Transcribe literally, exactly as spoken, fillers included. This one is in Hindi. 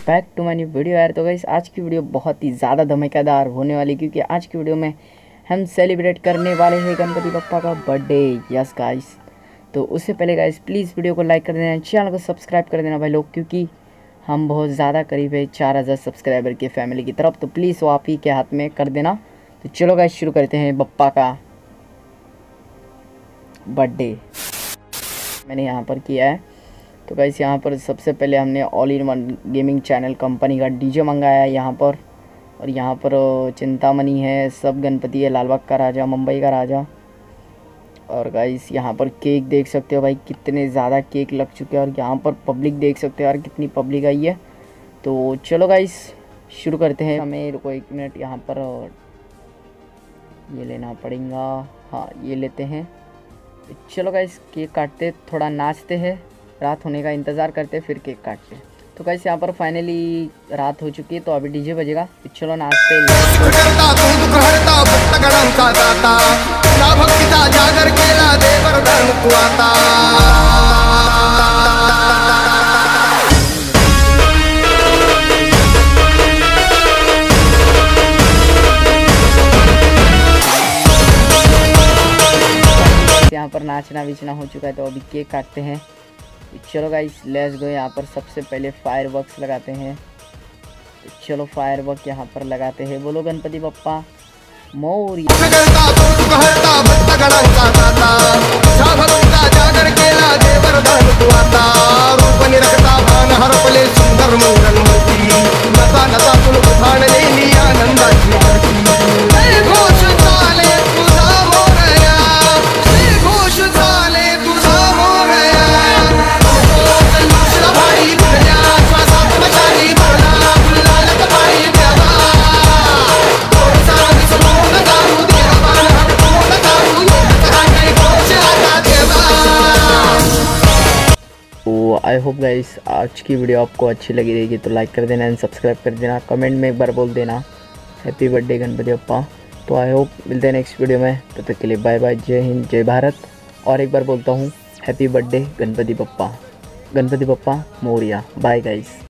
Back to my new video यार। तो गाइस आज की वीडियो बहुत ही ज़्यादा धमाकेदार होने वाली, क्योंकि आज की वीडियो में हम सेलिब्रेट करने वाले हैं गणपति बप्पा का बर्थडे। यस गाइस, तो उससे पहले गाइस प्लीज़ वीडियो को लाइक कर देना, चैनल को सब्सक्राइब कर देना भाई लोग, क्योंकि हम बहुत ज़्यादा करीब है चार हज़ार सब्सक्राइबर की फैमिली की तरफ। तो प्लीज़ वो आप ही के हाथ में कर देना। तो चलो गाइस शुरू करते हैं बप्पा का बर्थडे। मैंने यहाँ पर किया है। तो गाइस यहाँ पर सबसे पहले हमने all in one gaming channel company का डीजे मंगाया है यहाँ पर, और यहाँ पर चिंतामणि है, सब गणपति है, लालबाग का राजा, मुंबई का राजा। और गाइस यहाँ पर केक देख सकते हो भाई, कितने ज़्यादा केक लग चुके हैं, और यहाँ पर पब्लिक देख सकते हो यार कितनी पब्लिक आई है। तो चलो गाइस शुरू करते हैं। हमें रुको एक मिनट, यहाँ पर ये लेना पड़ेगा। हाँ ये लेते हैं। चलो गाइस केक काटते, थोड़ा नाचते हैं, रात होने का इंतज़ार करते फिर केक काटते। तो गाइस यहाँ पर फाइनली रात हो चुकी है, तो अभी डीजे बजेगा। चलो नाचते। यहाँ पर नाचना विचना हो चुका है, तो अभी केक काटते हैं। चलो गाइस लेट्स गो। यहाँ पर सबसे पहले फायर वर्क्स लगाते हैं। तो चलो फायर वर्क यहाँ पर लगाते हैं। बोलो Ganpati Bappa Morya. I hope guys आज की वीडियो आपको अच्छी लगी रहेगी, तो लाइक कर देना एंड सब्सक्राइब कर देना। कमेंट में एक बार बोल देना हैप्पी बर्थडे गणपति बप्पा। तो आई होप मिलते हैं नेक्स्ट वीडियो में, तब तक के लिए बाय बाय, जय हिंद जय भारत। और एक बार बोलता हूँ happy birthday Ganpati Bappa, Ganpati Bappa Morya. Bye guys.